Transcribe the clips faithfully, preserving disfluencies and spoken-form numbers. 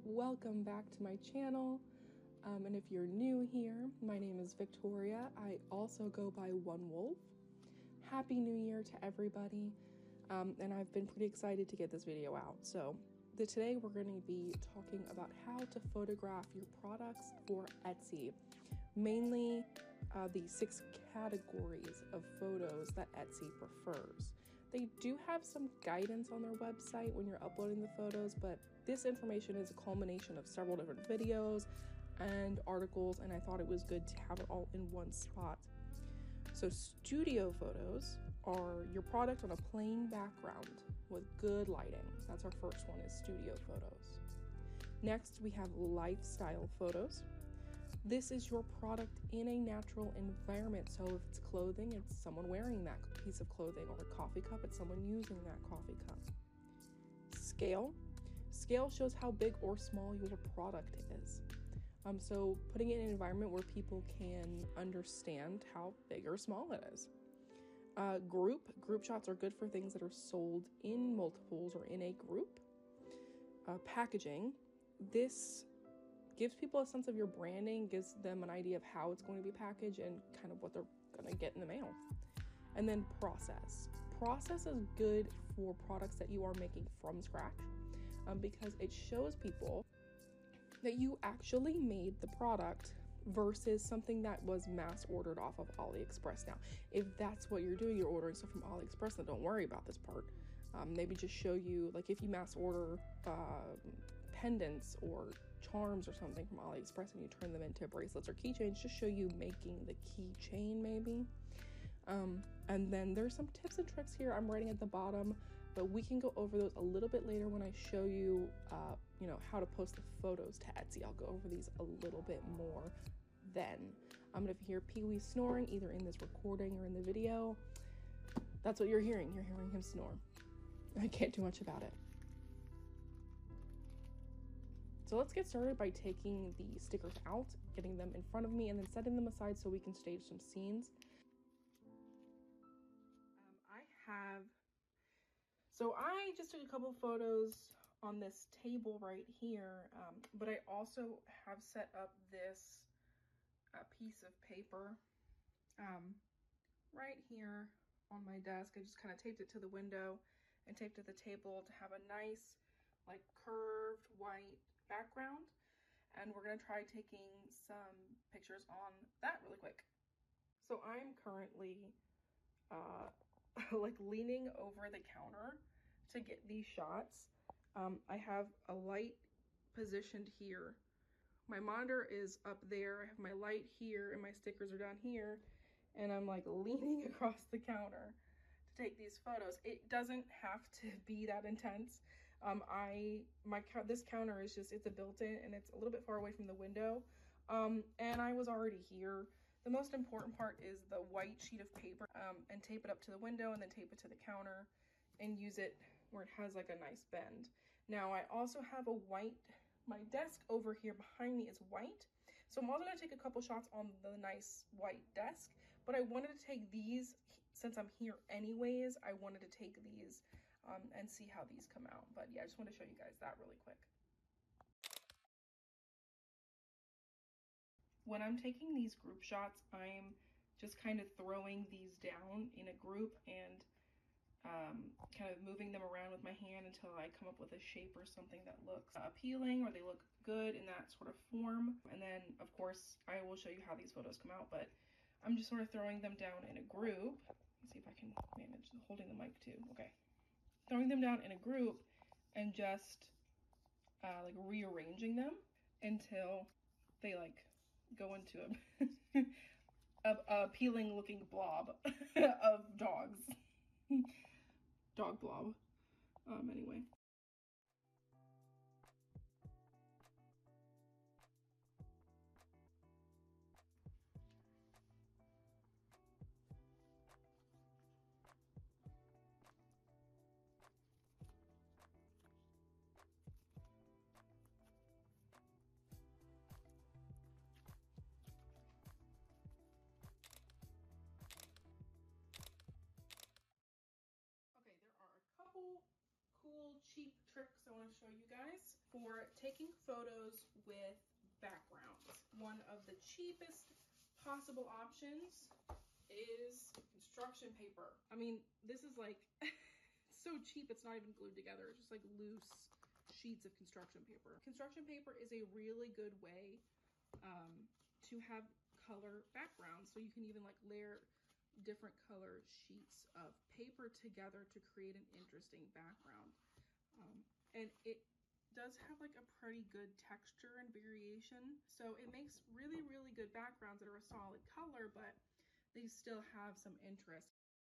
welcome back to my channel. Um, and if you're new here, my name is Victoria. I also go by One Wolf. Happy New Year to everybody. Um, and I've been pretty excited to get this video out. So the, today we're going to be talking about how to photograph your products for Etsy. Mainly uh, the six categories of photos that Etsy prefers. They do have some guidance on their website when you're uploading the photos, but this information is a culmination of several different videos and articles, and I thought it was good to have it all in one spot. So studio photos are your product on a plain background with good lighting. That's our first one, is studio photos. Next, we have lifestyle photos. This is your product in a natural environment. So if it's clothing, it's someone wearing that piece of clothing, or a coffee cup, it's someone using that coffee cup. Scale. Scale shows how big or small your product is. Um, so putting it in an environment where people can understand how big or small it is. Uh, group. Group shots are good for things that are sold in multiples or in a group. Uh, packaging. This gives people a sense of your branding, gives them an idea of how it's going to be packaged and kind of what they're going to get in the mail. And then process. Process is good for products that you are making from scratch um, because it shows people that you actually made the product versus something that was mass ordered off of AliExpress. Now, if that's what you're doing, you're ordering stuff from AliExpress, then don't worry about this part. Um, maybe just show you, like if you mass order uh, pendants or charms or something from AliExpress and you turn them into bracelets or keychains, just show you making the keychain maybe. Um, and then there's some tips and tricks here I'm writing at the bottom, but we can go over those a little bit later when I show you, uh, you know, how to post the photos to Etsy. I'll go over these a little bit more then. Um, and if you hear Pee-wee snoring, either in this recording or in the video, that's what you're hearing. You're hearing him snore. I can't do much about it. So let's get started by taking the stickers out, getting them in front of me, and then setting them aside so we can stage some scenes. Um, I have, so I just took a couple photos on this table right here, um, but I also have set up this uh, piece of paper um, right here on my desk. I just kind of taped it to the window and taped it to the table to have a nice, like, curved white background. And we're gonna try taking some pictures on that really quick. So I'm currently uh, like leaning over the counter to get these shots. Um, I have a light positioned here. My monitor is up there. I have my light here and my stickers are down here. And I'm like leaning across the counter to take these photos. It doesn't have to be that intense. Um, I, my, this counter is just, it's a built-in and it's a little bit far away from the window. Um, and I was already here. The most important part is the white sheet of paper, um, and tape it up to the window and then tape it to the counter and use it where it has like a nice bend. Now I also have a white, my desk over here behind me is white. So I'm also gonna take a couple shots on the nice white desk, but I wanted to take these, since I'm here anyways, I wanted to take these um, and see how these come out. But yeah, I just want to show you guys that really quick. When I'm taking these group shots, I'm just kind of throwing these down in a group and um, kind of moving them around with my hand until I come up with a shape or something that looks appealing, or they look good in that sort of form. And then of course I will show you how these photos come out, but I'm just sort of throwing them down in a group. Let's see if I can manage holding the mic too. Okay. Throwing them down in a group and just uh, like rearranging them until they like go into a, a, a appealing looking blob of dogs. Dog blob. Um, anyway. Okay, there are a couple cool, cheap for taking photos with backgrounds. One of the cheapest possible options is construction paper. I mean, this is like so cheap, it's not even glued together. It's just like loose sheets of construction paper. Construction paper is a really good way um, to have color backgrounds. So you can even like layer different color sheets of paper together to create an interesting background. Um, and it does have like a pretty good texture and variation. So it makes really, really good backgrounds that are a solid color, but they still have some interest.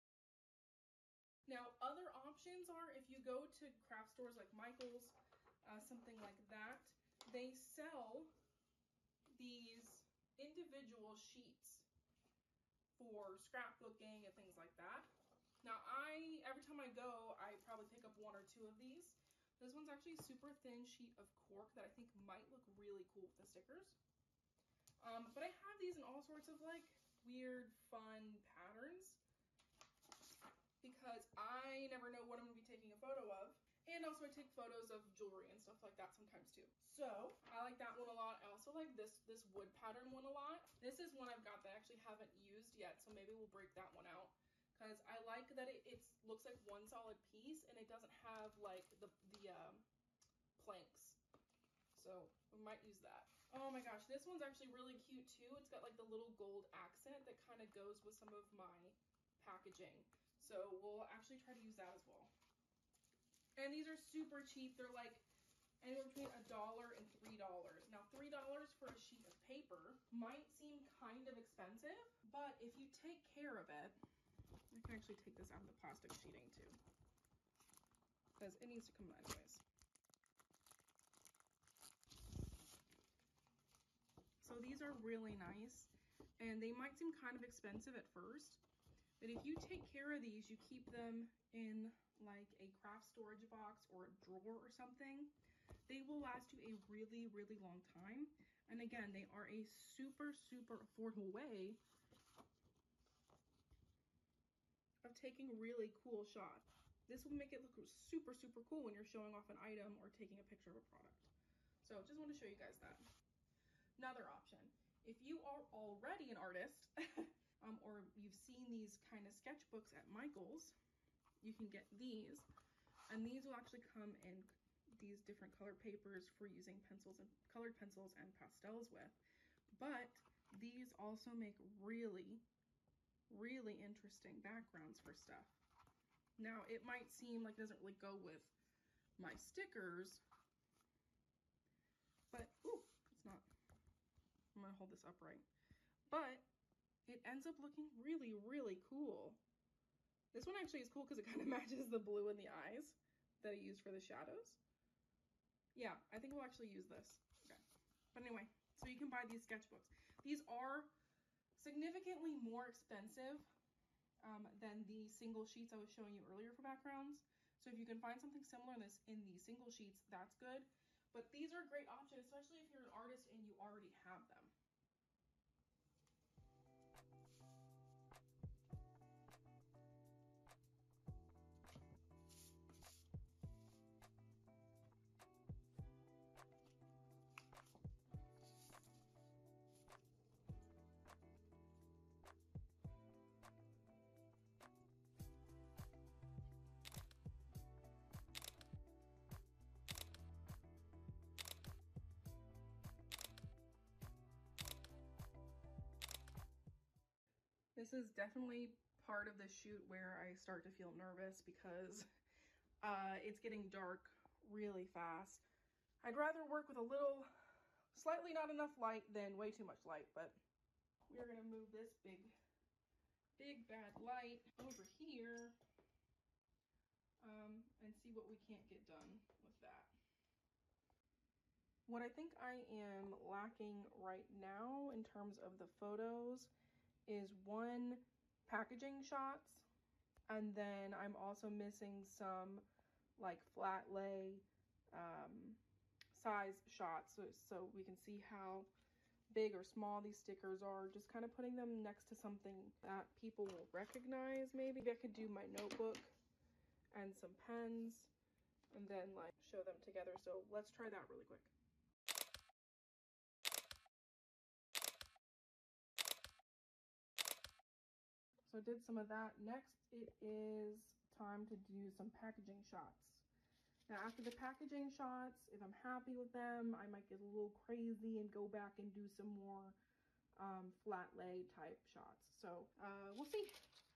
Now, other options are if you go to craft stores like Michael's, uh, something like that, they sell these individual sheets for scrapbooking and things like that. Now, I every time I go, I probably pick up one or two of these. This one's actually a super thin sheet of cork that I think might look really cool with the stickers. Um, but I have these in all sorts of like weird, fun patterns because I never know what I'm gonna be taking a photo of. And also I take photos of jewelry and stuff like that sometimes too. So I like that one a lot. I also like this, this wood pattern one a lot. This is one I've got that I actually haven't used yet, so maybe we'll break that one out. Because I like that it it's, looks like one solid piece and it doesn't have like the, the um, planks. So we might use that. Oh my gosh, this one's actually really cute too. It's got like the little gold accent that kind of goes with some of my packaging. So we'll actually try to use that as well. And these are super cheap. They're like anywhere between a dollar and three dollars. Now, three dollars for a sheet of paper might seem kind of expensive, but if you take care of it, I can actually take this out of the plastic sheeting too, because it needs to come out anyways. So these are really nice, and they might seem kind of expensive at first, but if you take care of these, you keep them in like a craft storage box or a drawer or something, they will last you a really, really long time. And again, they are a super, super affordable way of taking really cool shots. This will make it look super, super cool when you're showing off an item or taking a picture of a product. So just want to show you guys that. Another option, if you are already an artist um, or you've seen these kind of sketchbooks at Michael's, you can get these, and these will actually come in these different color papers for using pencils and colored pencils and pastels with. But these also make really, really interesting backgrounds for stuff. Now, it might seem like it doesn't really go with my stickers, but, ooh, it's not. I'm gonna hold this upright. But it ends up looking really, really cool. This one actually is cool because it kind of matches the blue in the eyes that I used for the shadows. Yeah, I think we'll actually use this. Okay. But anyway, so you can buy these sketchbooks. These are significantly more expensive um, than the single sheets I was showing you earlier for backgrounds. So if you can find something similar in this in the single sheets, that's good. But these are a great option, especially if you're an artist and you already have them. This is definitely part of the shoot where I start to feel nervous because uh, it's getting dark really fast. I'd rather work with a little, slightly not enough light than way too much light, but we're gonna move this big, big bad light over here um, and see what we can't get done with that. What I think I am lacking right now in terms of the photos is one, packaging shots, and then I'm also missing some like flat lay um, size shots so, so we can see how big or small these stickers are, just kind of putting them next to something that people will recognize. Maybe I could do my notebook and some pens and then like show them together. So let's try that really quick. So I did some of that. Next, it is time to do some packaging shots. Now after the packaging shots, if I'm happy with them, I might get a little crazy and go back and do some more um, flat lay type shots. So uh, we'll see.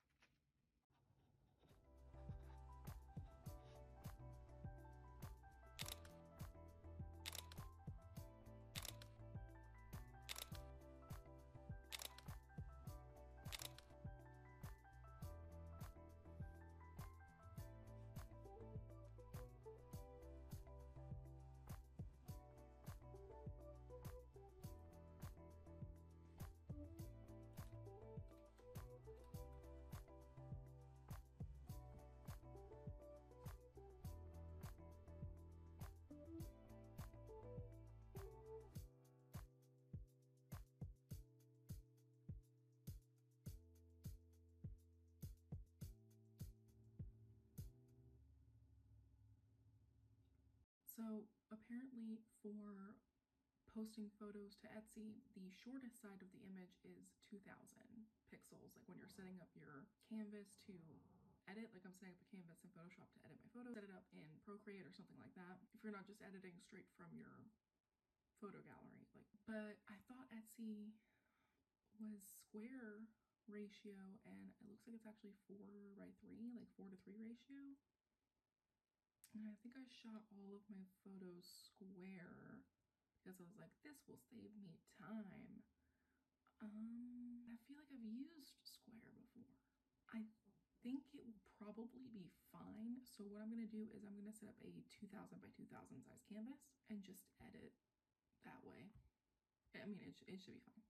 So apparently for posting photos to Etsy, the shortest side of the image is two thousand pixels. Like when you're setting up your canvas to edit, like I'm setting up a canvas in Photoshop to edit my photos, set it up in Procreate or something like that, if you're not just editing straight from your photo gallery. Like, but I thought Etsy was square ratio, and it looks like it's actually four by three, like four to three ratio. And I think I shot all of my photos square because I was like, this will save me time. Um, I feel like I've used square before. I think it will probably be fine. So what I'm gonna do is I'm gonna set up a two thousand by two thousand size canvas and just edit that way. I mean, it, it should be fine.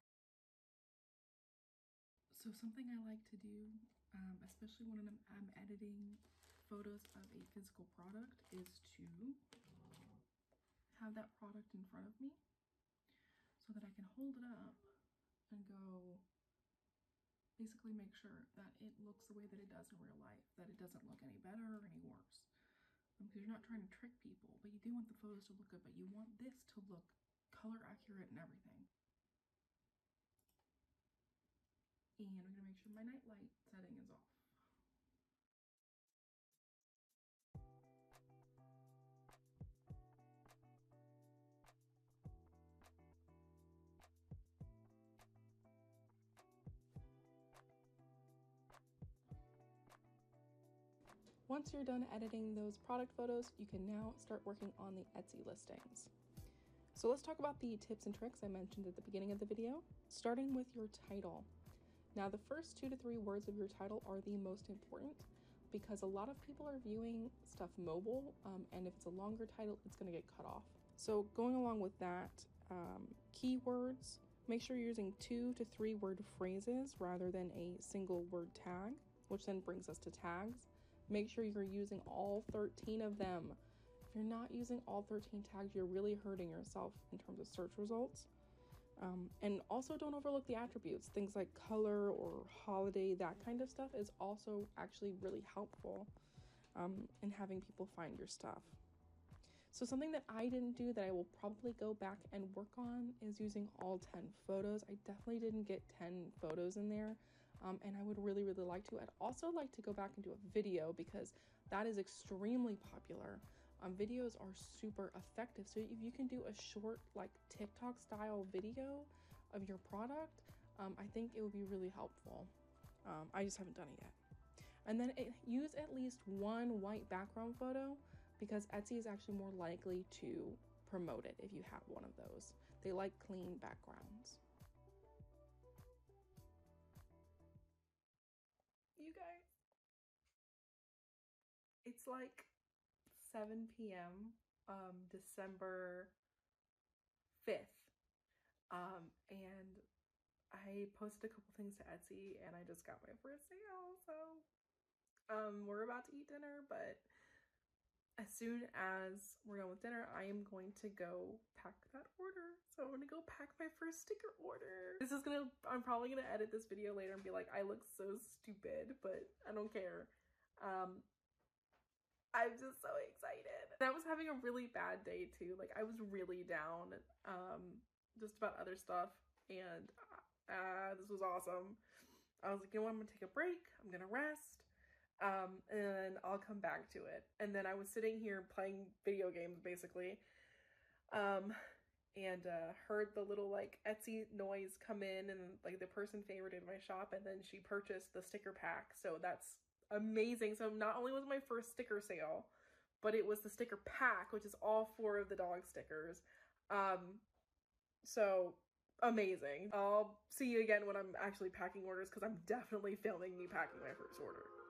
So something I like to do, um, especially when I'm, I'm editing photos of a physical product, is to have that product in front of me so that I can hold it up and go, basically make sure that it looks the way that it does in real life, that it doesn't look any better or any worse. Um, because you're not trying to trick people, but you do want the photos to look good, but you want this to look color accurate and everything. And I'm gonna make sure my night light setting is off. Once you're done editing those product photos, you can now start working on the Etsy listings. So let's talk about the tips and tricks I mentioned at the beginning of the video, starting with your title. Now, the first two to three words of your title are the most important because a lot of people are viewing stuff mobile, um, and if it's a longer title, it's going to get cut off. So going along with that, um, keywords, make sure you're using two to three word phrases rather than a single word tag, which then brings us to tags. Make sure you're using all thirteen of them. If you're not using all thirteen tags, you're really hurting yourself in terms of search results. Um, and also don't overlook the attributes. Things like color or holiday, that kind of stuff is also actually really helpful um, in having people find your stuff. So something that I didn't do that I will probably go back and work on is using all ten photos. I definitely didn't get ten photos in there. Um, and I would really, really like to. I'd also like to go back and do a video because that is extremely popular. Um, videos are super effective. So if you can do a short, like TikTok style video of your product, um, I think it would be really helpful. Um, I just haven't done it yet. And then it, use at least one white background photo because Etsy is actually more likely to promote it if you have one of those. They like clean backgrounds. You guys, it's like seven p m um December fifth, um and I posted a couple things to Etsy and I just got my first sale. So um we're about to eat dinner, but as soon as we're done with dinner, I am going to go pack that order. So I'm gonna go pack my first sticker order. This is gonna, I'm probably gonna edit this video later and be like, I look so stupid, but I don't care. Um, I'm just so excited. And I was having a really bad day too. Like I was really down, um, just about other stuff. And uh, this was awesome. I was like, you know what, I'm gonna take a break. I'm gonna rest. Um, and I'll come back to it. And then I was sitting here playing video games basically. Um, and uh, heard the little like Etsy noise come in, and like the person favorited my shop, and then she purchased the sticker pack. So that's amazing. So not only was it my first sticker sale, but it was the sticker pack, which is all four of the dog stickers. Um, so amazing. I'll see you again when I'm actually packing orders, because I'm definitely filming me packing my first order.